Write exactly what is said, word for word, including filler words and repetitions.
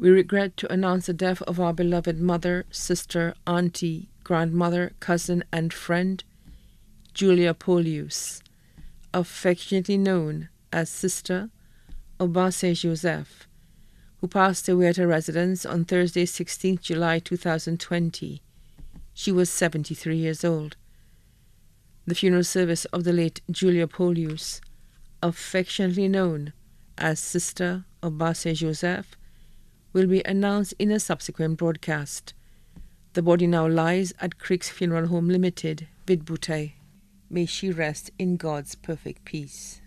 We regret to announce the death of our beloved mother, sister, auntie, grandmother, cousin, and friend, Julia Polius, affectionately known as Sister Obase Joseph, who passed away at her residence on Thursday, sixteenth July two thousand twenty. She was seventy-three years old. The funeral service of the late Julia Polius, affectionately known as Sister Obase Joseph, will be announced in a subsequent broadcast. The body now lies at Crick's Funeral Home Limited, Vidbutey. May she rest in God's perfect peace.